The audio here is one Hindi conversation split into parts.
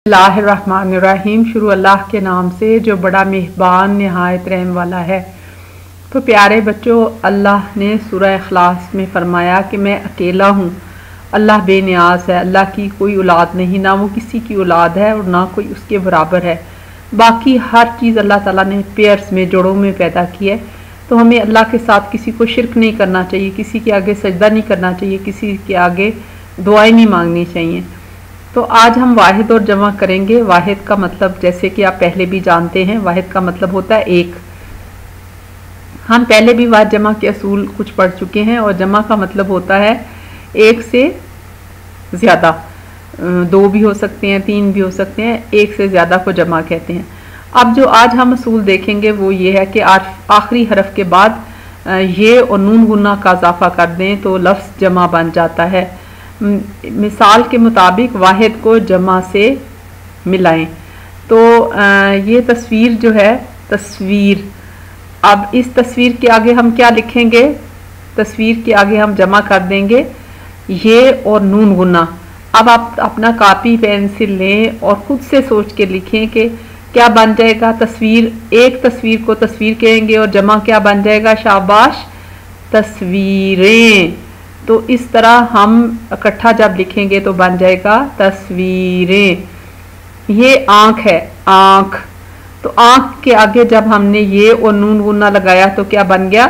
बिस्मिल्लाहिर्रहमानिर्रहीम। शुरू अल्लाह के नाम से जो बड़ा मेहरबान नहायत रहम वाला है। तो प्यारे बच्चों, अल्लाह ने सूरह इखलास में फरमाया कि मैं अकेला हूँ, अल्लाह बेनियाज है, अल्लाह की कोई औलाद नहीं, ना वो किसी की औलाद है और ना कोई उसके बराबर है। बाकी हर चीज़ अल्लाह ताला ने पेयर्स में, जोड़ों में पैदा की है। तो हमें अल्लाह के साथ किसी को शिरक नहीं करना चाहिए, किसी के आगे सजदा नहीं करना चाहिए, किसी के आगे दुआएं नहीं मांगनी चाहिए। तो आज हम वाहिद और जमा करेंगे। वाहिद का मतलब जैसे कि आप पहले भी जानते हैं, वाहिद का मतलब होता है एक। हम पहले भी वाहिद जमा के असूल कुछ पढ़ चुके हैं। और जमा का मतलब होता है एक से ज़्यादा, दो भी हो सकते हैं, तीन भी हो सकते हैं, एक से ज़्यादा को जमा कहते हैं। अब जो आज हम असूल देखेंगे वो ये है कि आखिरी हरफ के बाद ये और नून गुन्ना का इजाफा कर दें तो लफ्ज़ जमा बन जाता है। मिसाल के मुताबिक वाहिद को जमा से मिलाएं। तो ये तस्वीर जो है, तस्वीर, अब इस तस्वीर के आगे हम क्या लिखेंगे? तस्वीर के आगे हम जमा कर देंगे ये और नून गुन्ना। अब आप अपना कापी पेंसिल लें और खुद से सोच के लिखें कि क्या बन जाएगा। तस्वीर, एक तस्वीर को तस्वीर कहेंगे और जमा क्या बन जाएगा? शाबाश, तस्वीरें। तो इस तरह हम इकट्ठा जब लिखेंगे तो बन जाएगा तस्वीरें। ये आँख है, आँख। तो आँख के आगे जब हमने ये और नून गुन्ना लगाया तो क्या बन गया?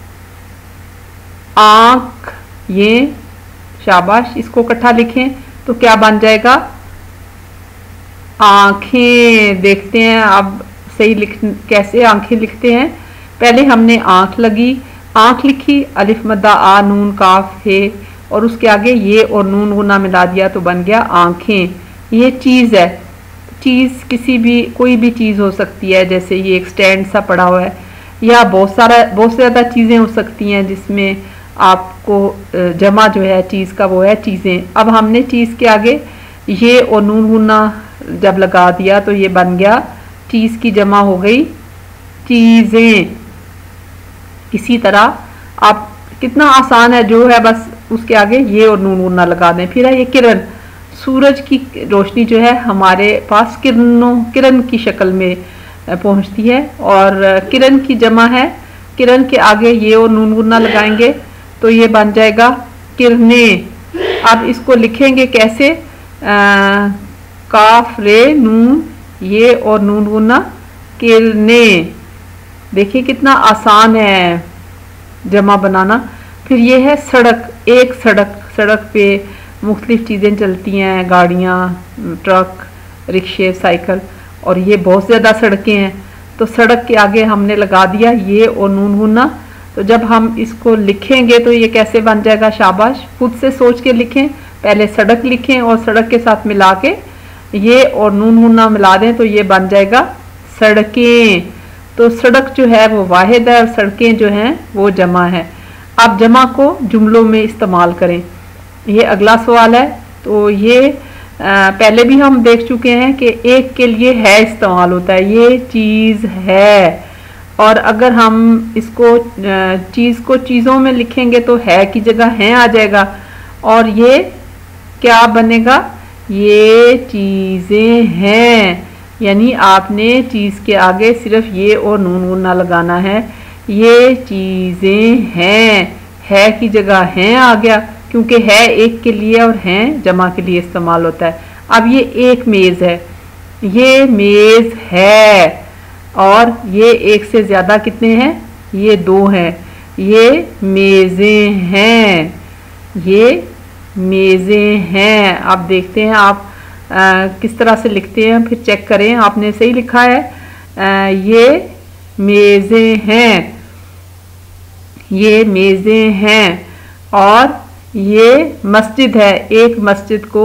आँख। ये शाबाश, इसको इकट्ठा लिखें तो क्या बन जाएगा? आँखें। देखते हैं अब सही कैसे आँखें लिखते हैं। पहले हमने आँख लगी, आँख लिखी, अलिफ मद्दा आ नून काफ है और उसके आगे ये और नून गुना मिला दिया तो बन गया आँखें। ये चीज़ है, चीज़ किसी भी, कोई भी चीज़ हो सकती है। जैसे ये एक स्टैंड सा पड़ा हुआ है, या बहुत से ज़्यादा चीज़ें हो सकती हैं जिसमें आपको जमा जो है चीज़ का वो है चीज़ें। अब हमने चीज़ के आगे ये और नून गुना जब लगा दिया तो ये बन गया चीज़ की जमा हो गई चीज़ें। इसी तरह आप, कितना आसान है, जो है बस उसके आगे ये और नून गुन्ना लगा दें। फिर है ये किरण, सूरज की रोशनी जो है हमारे पास किरण की शक्ल में पहुंचती है और किरण की जमा है। किरण के आगे ये और नून गुन्ना लगाएंगे तो ये बन जाएगा किरणें। अब इसको लिखेंगे कैसे? काफ रे नून, ये और नून गुन्ना, किरणें। देखिए कितना आसान है जमा बनाना। फिर ये है सड़क, एक सड़क। सड़क पे मुख्तलिफ चीज़ें चलती हैं, गाड़ियाँ, ट्रक, रिक्शे, साइकिल, और ये बहुत ज़्यादा सड़कें हैं। तो सड़क के आगे हमने लगा दिया ये और नून गुन्ना। तो जब हम इसको लिखेंगे तो ये कैसे बन जाएगा? शाबाश, खुद से सोच के लिखें। पहले सड़क लिखें और सड़क के साथ मिला के ये और नून गुन्ना मिला दें तो ये बन जाएगा सड़कें। तो सड़क जो है वो वाहिद है और सड़कें जो हैं वो जमा है। अब जमा को जुमलों में इस्तेमाल करें, ये अगला सवाल है। तो ये पहले भी हम देख चुके हैं कि एक के लिए है इस्तेमाल होता है, ये चीज़ है। और अगर हम इसको चीज़ को चीज़ों में लिखेंगे तो है की जगह हैं आ जाएगा और ये क्या बनेगा? ये चीज़ें हैं। यानी आपने चीज़ के आगे सिर्फ ये और नून गुन्ना लगाना है। ये चीज़ें हैं, है की जगह हैं आ गया, क्योंकि है एक के लिए और हैं जमा के लिए इस्तेमाल होता है। अब ये एक मेज़ है, ये मेज़ है। और ये एक से ज़्यादा कितने हैं? ये दो हैं। ये मेज़ें हैं, ये मेज़ें हैं। अब देखते हैं आप किस तरह से लिखते हैं, फिर चेक करें आपने सही लिखा है। ये मेज़ें हैं, ये मेज़ें हैं। और ये मस्जिद है, एक मस्जिद को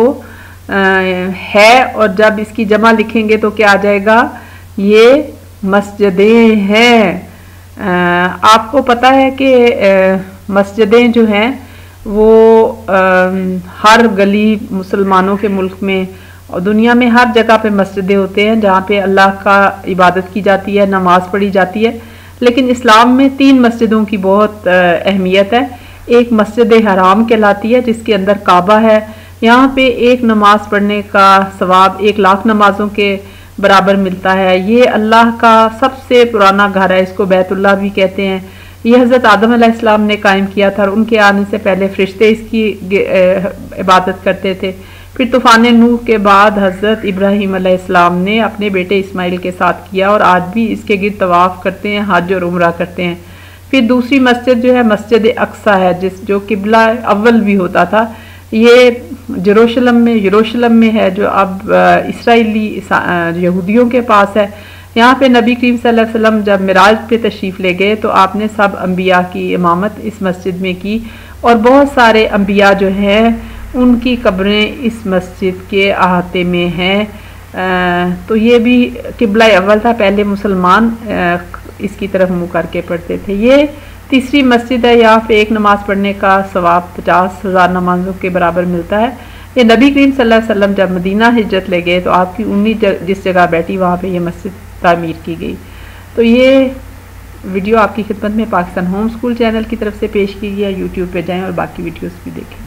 है और जब इसकी जमा लिखेंगे तो क्या आ जाएगा? ये मस्जिदें हैं। आपको पता है कि मस्जिदें जो हैं वो हर गली, मुसलमानों के मुल्क में और दुनिया में हर जगह पे मस्जिदें होते हैं जहाँ पे अल्लाह का इबादत की जाती है, नमाज पढ़ी जाती है। लेकिन इस्लाम में 3 मस्जिदों की बहुत अहमियत है। एक मस्जिद हराम कहलाती है जिसके अंदर काबा है, यहाँ पे एक नमाज पढ़ने का सवाब 1,00,000 नमाजों के बराबर मिलता है। ये अल्लाह का सबसे पुराना घर है, इसको बैतुल्लाह भी कहते हैं। ये हज़रत आदम अलैहिस्सलाम ने कायम किया था और उनके आने से पहले फरिश्ते इसकी इबादत करते थे। फिर तूफ़ान नूह के बाद हज़रत इब्राहीम अलैहिस्सलाम ने अपने बेटे इस्माइल के साथ किया और आज भी इसके गिर्द तवाफ़ करते हैं, हज और उम्रा करते हैं। फिर दूसरी मस्जिद जो है मस्जिद अक्सा है, जो किबला अव्वल भी होता था। ये यरूशलेम में है, जो अब इसराइली यहूदियों के पास है। यहाँ पे नबी करीम सल्लल्लाहु अलैहि वसल्लम जब मिराज पे तशरीफ़ ले गए तो आपने सब अम्बिया की इमामत इस मस्जिद में की और बहुत सारे अम्बिया जो हैं उनकी कब्रें इस मस्जिद के अहाते में हैं। तो ये भी किबला अव्वल था, पहले मुसलमान इसकी तरफ मुँह करके पढ़ते थे। ये तीसरी मस्जिद है, यहाँ पे एक नमाज पढ़ने का सवाब 50,000 नमाजों के बराबर मिलता है। ये नबी करीम सल्लल्लाहु अलैहि वसल्लम जब मदीना हिजरत ले गए तो आपकी उन्नी जिस जगह बैठी वहाँ पे ये मस्जिद तामीर की गई। तो ये वीडियो आपकी खिदमत में पाकिस्तान होम स्कूल चैनल की तरफ से पेश की गई है। यूट्यूब पे जाएं और बाकी वीडियोस भी देखें।